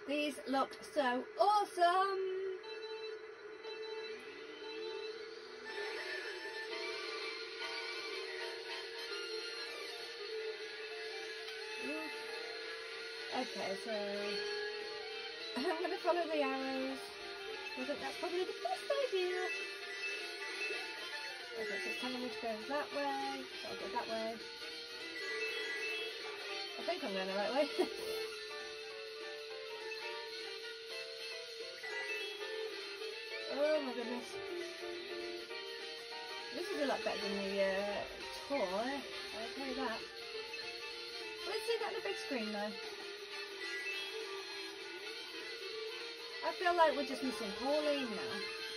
These look so awesome! Okay, so I'm going to follow the arrows. I think that's probably the best idea. Okay, so it's telling me to go that way, so I'll go that way. I think I'm going the right way. Oh my goodness. This is a lot better than the toy, I'll tell you that. Let's see that on the big screen though. I feel like we're just missing Pauline now.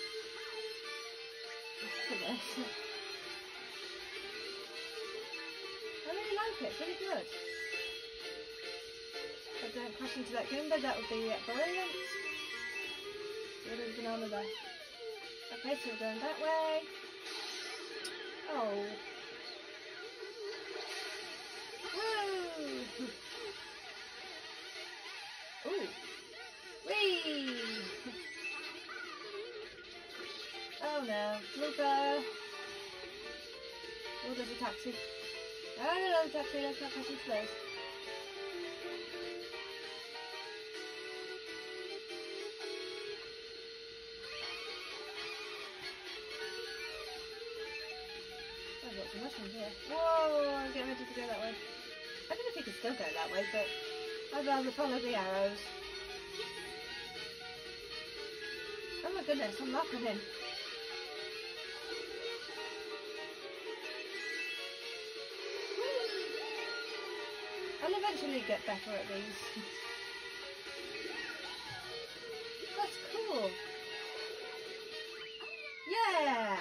Goodness. I really like it, it's really good. If I don't crash into that Goomba, that would be brilliant. What is the banana there? Okay, so we're going that way. Oh. Woo! Ooh. Whee! Oh no, Luca! Oh, there's a taxi. Oh, no, taxi, let's not crash into those. I've got some mushrooms here. Whoa, I'm getting ready to go that way. I don't know if you can still go that way, but I'd rather follow the arrows. Oh my goodness, I'm laughing in. I'll eventually get better at these. That's cool. Yeah!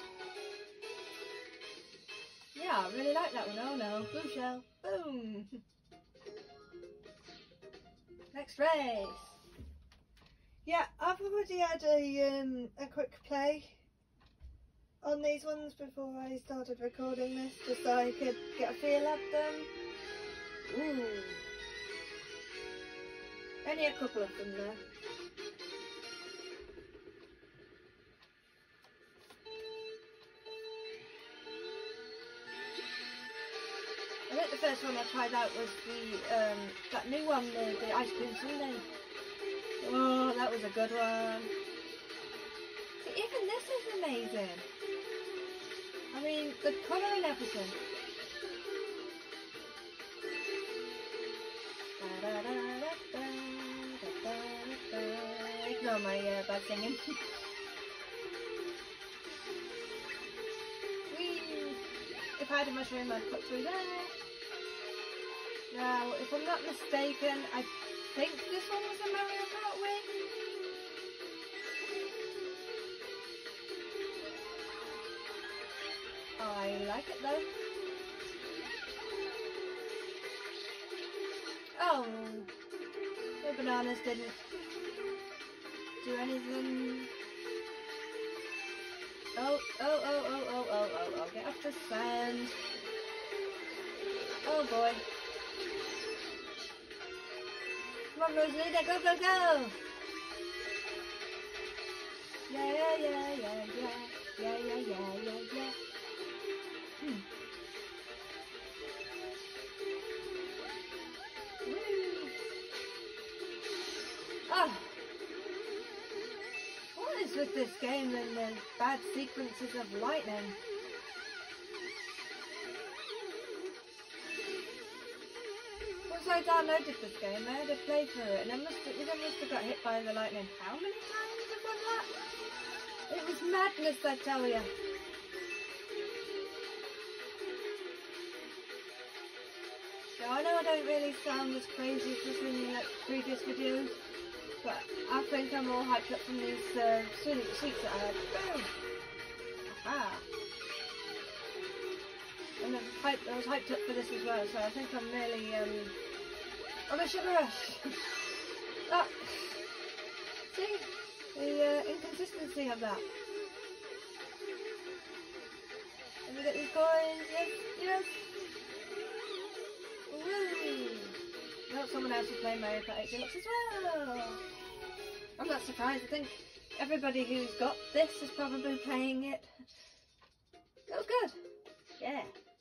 Yeah, I really like that one. Oh no, blue shell. Boom! Next race. Yeah, I've already had a quick play on these ones before I started recording this, just so I could get a feel of them. Ooh. Only a couple of them there. I think the first one I tried out was the that new one, the ice cream sundae. Oh, that was a good one. See, even this is amazing. I mean, the colour and everything. Ignore my bad singing. Whee! If I had a mushroom, I'd put through there. Now, if I'm not mistaken, I think this one was a Mario Kart win. I like it though. Oh, the bananas didn't do anything. Oh, get off the sand. Oh boy. Come on, Rosalina, go, go, go! Yeah. Oh, what is with this game and the bad sequences of lightning? Once I downloaded this game, I had to play through it, and I must have got hit by the lightning. How many times have I done that? It was madness, I tell you. So I know I don't really sound as crazy as this in like previous videos, but I think I'm all hyped up from these sweets that I had. Boom! Aha! And I was hyped up for this as well, so I think I'm really on a sugar rush. Oh, see the inconsistency of that. Let me get these coins. Yes. Woo! Oh, someone else is playing Mario Kart 8 Deluxe as well. I'm not surprised. I think everybody who's got this is probably playing it. That was good. Yeah.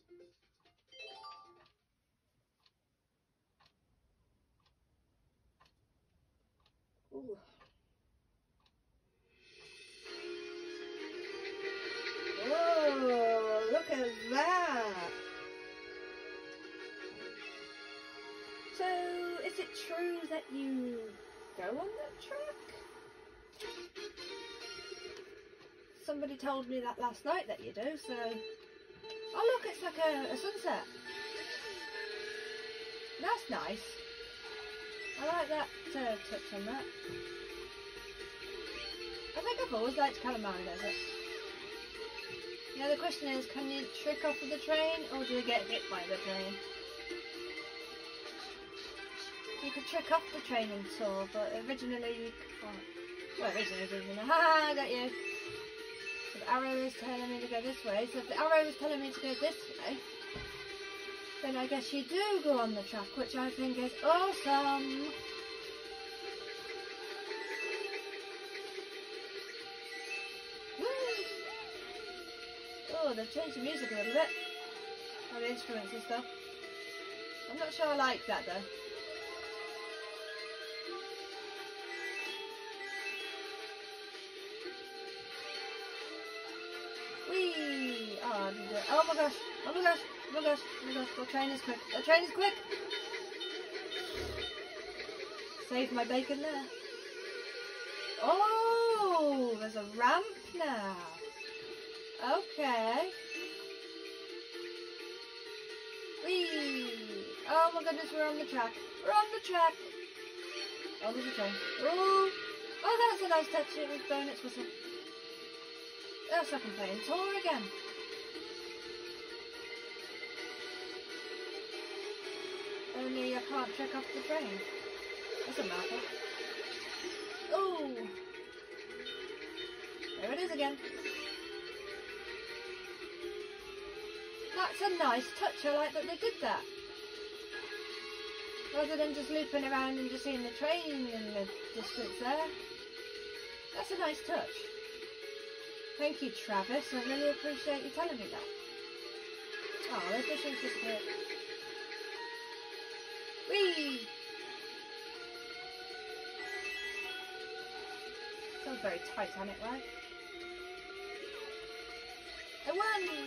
Ooh. Whoa, look at that. So, is it true that you go on that track? Somebody told me that last night that you do, so... Oh look, it's like a sunset. That's nice. I like that touch on that. I think I've always liked Calamari Desert. Now the question is, can you trick off of the train, or do you get hit by the train? You could trick off the train in Tour, but originally you can't. Well, originally didn't. Haha, I got you. So the arrow is telling me to go this way. So if the arrow is telling me to go this way, then I guess you do go on the track, which I think is awesome. Woo! Oh, they've changed the music a little bit. All the instruments and stuff. I'm not sure I like that though. Whee! Oh, I did it. Oh my gosh! Oh my gosh! Oh my gosh! Oh my gosh! The train is quick! The train is quick! Save my bacon there. Oh! There's a ramp now. Okay. Whee! Oh my goodness, we're on the track. We're on the track. Oh, there's a train. Oh! Oh, that's a nice touch. It was blowing its whistle. That's like I'm playing Tour again. Only I can't trick off the train. That's a matter. Oh! There it is again. That's a nice touch. I like that they did that. Rather than just looping around and just seeing the train in the distance there. That's a nice touch. Thank you, Travis. I really appreciate you telling me that. Oh, this mission's disappeared. Whee! Sounds very Titanic, right? I won!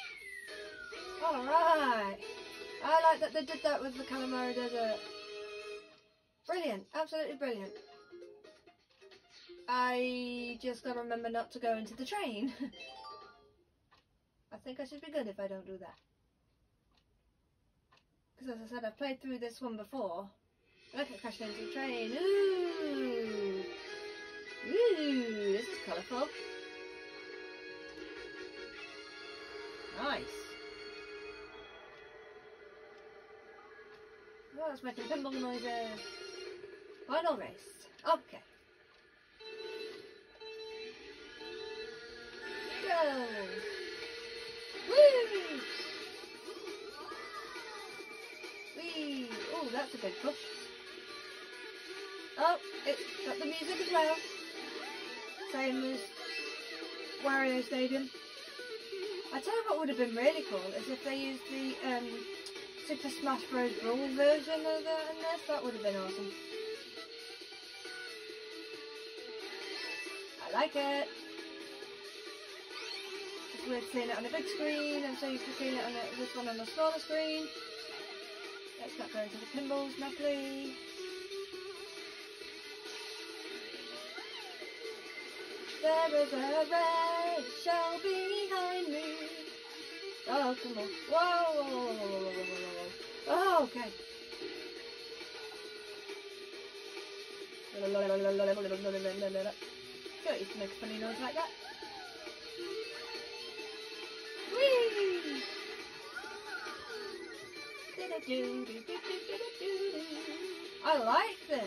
Alright! I like that they did that with the Calamari Desert. Brilliant. Absolutely brilliant. I just gotta remember not to go into the train. I think I should be good if I don't do that. Because as I said, I've played through this one before. Look, I crashed into the train. Ooh! Ooh! This is colourful. Nice. Oh, it's making pinball noises. Final race. Okay. Go! Woo! Whee! Oh, that's a big push. Oh, it's got the music as well. Same as Wario Stadium. I tell you what would have been really cool is if they used the Super Smash Bros. Brawl version of that in this. That would have been awesome. I like it. It's weird seeing it on a big screen and so you can see it on this one on a smaller screen. Let's not go into the pinballs, Napoli. There is a red shell behind me. Oh, come on. Whoa, whoa, whoa, whoa, whoa, whoa, whoa, whoa. Oh, okay. So it used to make a funny noise like that. Whee! I like this.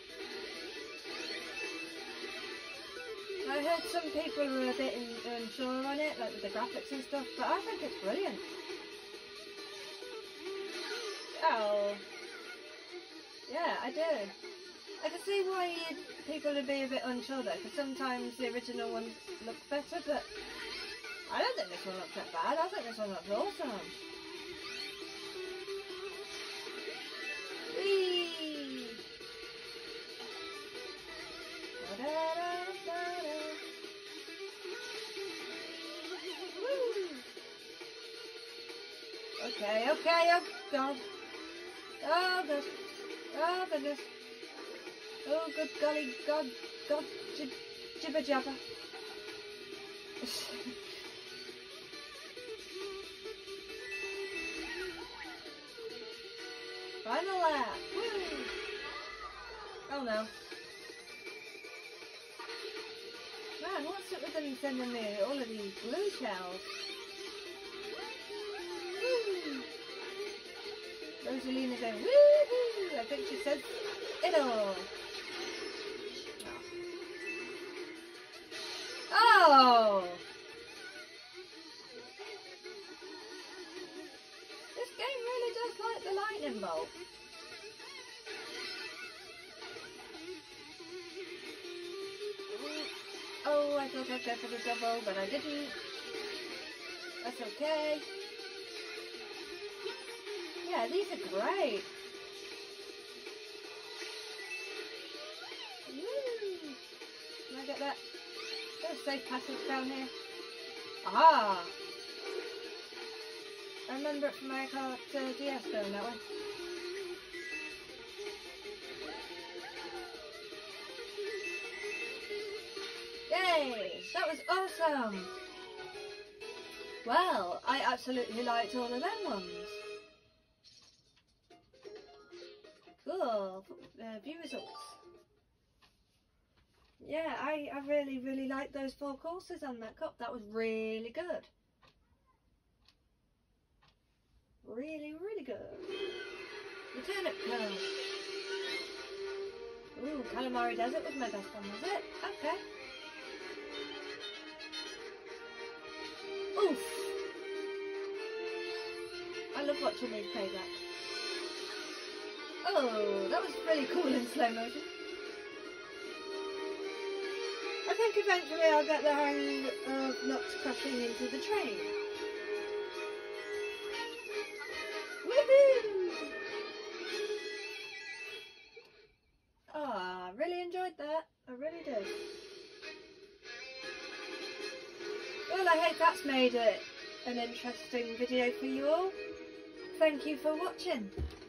I heard some people were a bit unsure on it, like with the graphics and stuff, but I think it's brilliant. Oh. Yeah, I do. I can see why people would be a bit unsure though, because sometimes the original ones look better, but I don't think this one looks that bad. I think this one looks awesome. Whee! Da-da-da-da-da. Woo! Okay, okay, oh god. Oh god. Oh goodness. Oh good golly, god, jibber jabber. Final lap. Woo! Oh no. Man, what's it with them sending me all of these blue shells? Woo! Rosalina going woohoo! I think she said it all. Oh! This game really does like the lightning bolt. Oh, I thought I'd go for the double, but I didn't. That's okay. Yeah, these are great. Woo! Can I get that? There's a safe passage down here. Aha! I remember it from my Kart DS going that way. Yay! That was awesome! Well, I absolutely liked all of them ones. Cool. View results. Yeah, I really liked those 4 courses on that cup. That was really good. Really good. The turnip curl. Ooh, Calamari Desert was my best one, was it? Okay. Oof. I love watching these playback. Oh, that was really cool in slow motion. I think eventually I'll get the hang of not crashing into the train. Woohoo! Oh, I really enjoyed that. I really did. Well, I hope that's made it an interesting video for you all. Thank you for watching.